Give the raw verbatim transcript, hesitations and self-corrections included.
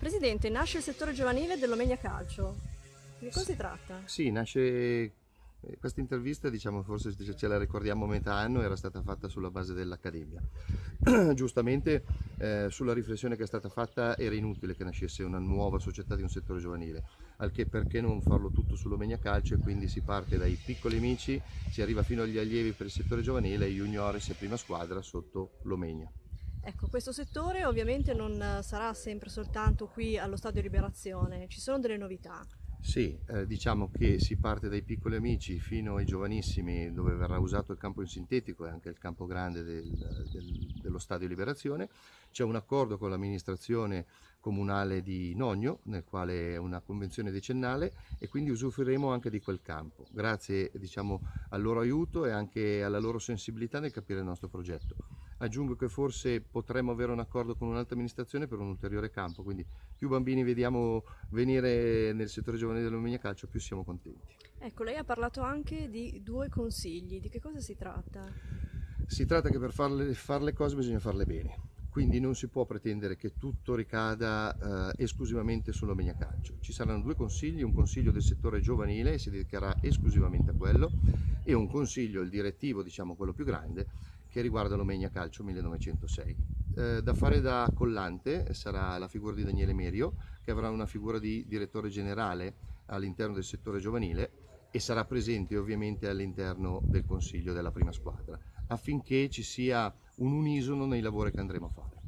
Presidente, nasce il settore giovanile dell'Omegna Calcio. Di cosa si tratta? Sì, nasce eh, questa intervista, diciamo, forse se ce la ricordiamo a metà anno, era stata fatta sulla base dell'Accademia. Giustamente eh, sulla riflessione che è stata fatta era inutile che nascesse una nuova società di un settore giovanile, al che perché non farlo tutto sull'Omegna Calcio, e quindi si parte dai piccoli amici, si arriva fino agli allievi per il settore giovanile e juniores e prima squadra sotto l'Omegna. Ecco, questo settore ovviamente non eh, sarà sempre soltanto qui allo Stadio Liberazione, ci sono delle novità. Sì, eh, diciamo che si parte dai piccoli amici fino ai giovanissimi, dove verrà usato il campo in sintetico e anche il campo grande del, del- dello Stadio Liberazione. C'è un accordo con l'amministrazione comunale di Nogno, nel quale è una convenzione decennale, e quindi usufruiremo anche di quel campo, grazie, diciamo, al loro aiuto e anche alla loro sensibilità nel capire il nostro progetto. Aggiungo che forse potremmo avere un accordo con un'altra amministrazione per un ulteriore campo, quindi più bambini vediamo venire nel settore giovanile dell'Omegna Calcio, più siamo contenti. Ecco, lei ha parlato anche di due consigli, di che cosa si tratta? Si tratta che per farle, fare le cose bisogna farle bene, quindi non si può pretendere che tutto ricada eh, esclusivamente sull'Omegna Calcio. Ci saranno due consigli, un consiglio del settore giovanile e si dedicherà esclusivamente a quello, e un consiglio, il direttivo, diciamo quello più grande, che riguarda l'Omegna Calcio millenovecentosei. Eh, da fare da collante sarà la figura di Daniele Merio, che avrà una figura di direttore generale all'interno del settore giovanile e sarà presente ovviamente all'interno del consiglio della prima squadra, affinché ci sia un unisono nei lavori che andremo a fare.